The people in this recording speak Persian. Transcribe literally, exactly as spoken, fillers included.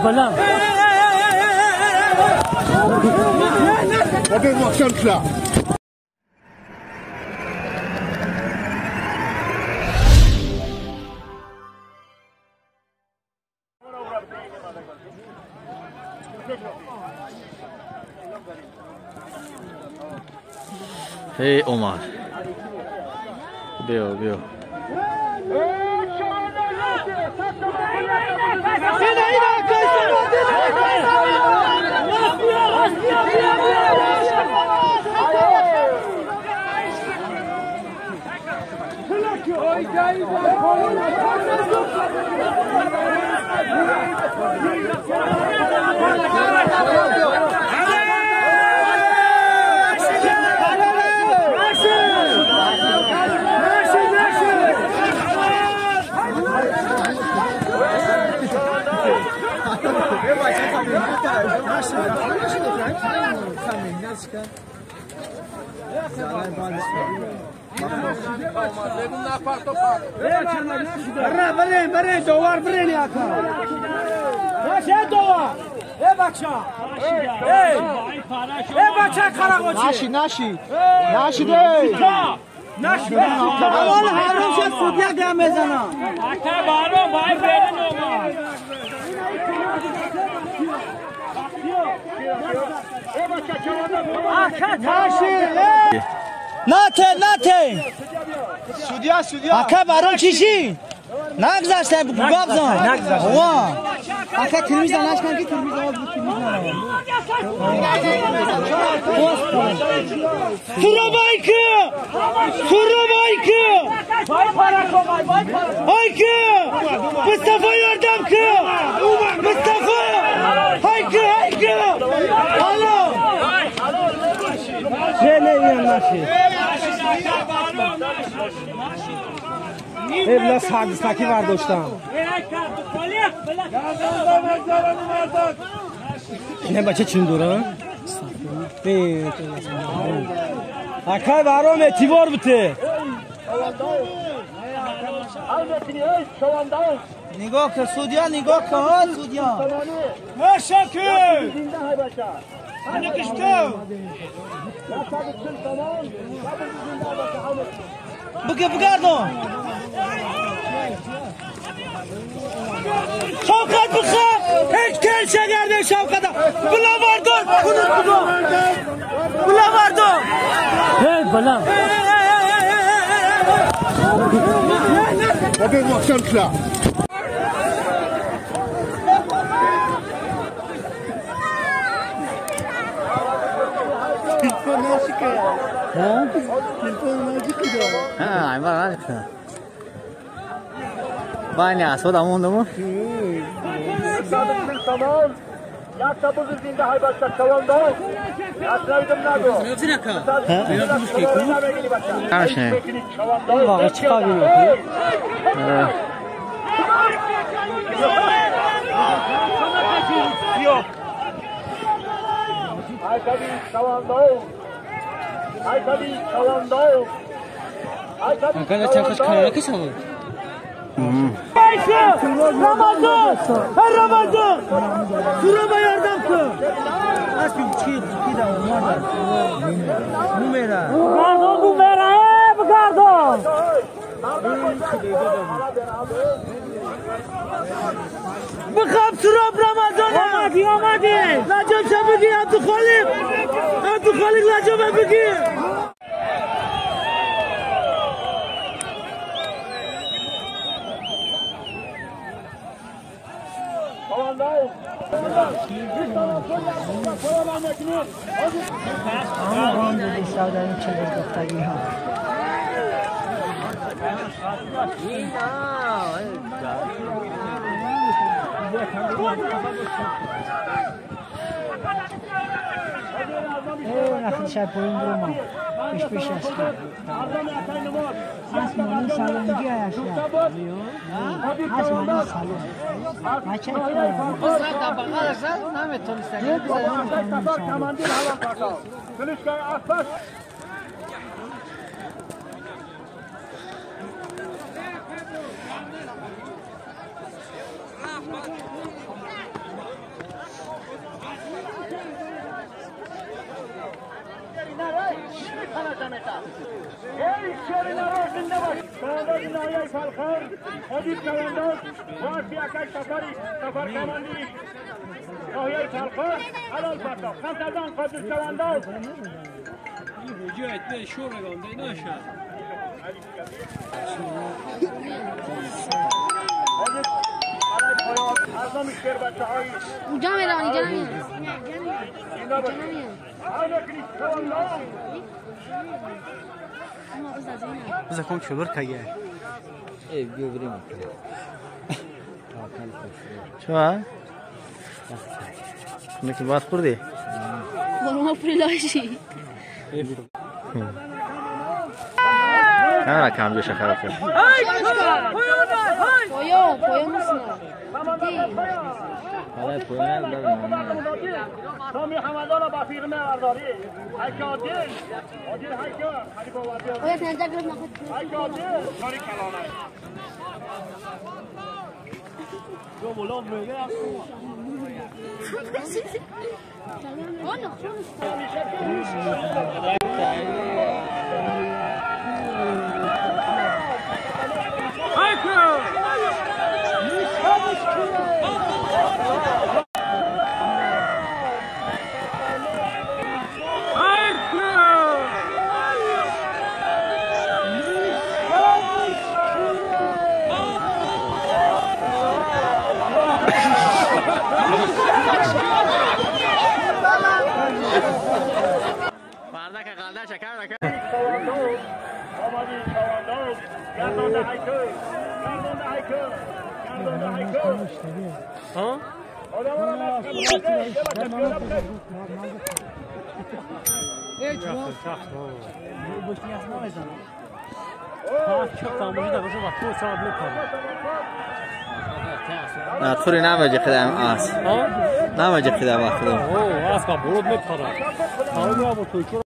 بلند Regardez-moi, chante là. Hey Omar. Bio, bio. برین برین دوار برین یا کار باشه دوار ای بچه ای ای بچه کاراگوچی ناشی ناشی ناشی دی ناشی اول هارون شد سودیا گم بزنم اکه بارو بای برین اومد ناته ناته سودیا سودیا اکه بارون چیشی نگذاشته گاب زن نگذاشته وا اکه تلمیز دانش کن که تلمیز آب بود تلمیز ندارم سورا بایکه سورا بایکه بای پارا کو بای بای پارا هایکه مصطفی یاردم که مصطفی هایکه هایکه الو نه نه نه ناشی ابلا سردستکی برداشتم اینه بچه چین دوره؟ اکای برام اعتبار بوده نگاه که سودیا نگاه که ها سودیا مشاکل اینه کشتو بگه بگردم شوکت بخواه هیچ کل شگرده شوکت بلا بردار کنید بلا بلا بردار هی بلند Regardez-moi, chante là. ها عبارة عن كذا بانيا صودا موندمو tamam. Yakta buzurduğunda haybaşlar kavanda. Yaklaydım nago. Yoksa ka? Kaçne? Vallahi çıkabiliyor. Yok. Aykabi kavanda. Aykabi kavanda. Kanka sen kaç kanala kısa mı? Ramazan! Her Ramazan! Surama yardım kıl! Asıl çiğ çiğ de olmadı. Numara. Gardo numara he bu gardo! Bıkıp surab Ramazan'a! Amadi amadi! Lacım şabıgi Abdülhalik! Abdülhalik lacım abıgi! آن دیگه سودانی چه گفتگی ها ای نخل شب پایین برو ما پیش پیش است اسمانی سالنگی های اشلا اسمانی سالن بچه که ای شیر نواز زنده باش. سوانداز نهایی فلخار حدیب سوانداز وارسی اکش سفری سفر کماندی نهایی فلخار حلال فردا خمس از آن قادر سوانداز وجوهت به شور گانده نشد. ارزا میشکر بچه هایی اونجا میره اینجا نمیاد اینجا باشید حالا کنید سوانداز بذار کن چلور کگه ای بیو بریم چه ها؟ نکی باز خوردی؟ برو پریلاشی نه کم بشه خراب کرد پایو پایو نیست حالا پایان دادم سامی حمدالا با فیرمه ارداری هیچ عادل عادل هیچ حریف وادی باید نزدیک رو نخود هیچ عادل کاری کلانه جو مولان میگه آنو فردا که قلده شکر نکرد سوانداز آمدی سوانداز گردانده هیکل گردانده هیکل گردانده هیکل ها؟ آدم را نفت کنده یه بچه پیاده بخیر çok tamamı da bize bak bu saat ne kadar. نه توری نماجه خدام آس ها؟ نماجه خدام آخدم Oo, az kaldı. Orada ne para? Sağ ol ya bu Türkiye.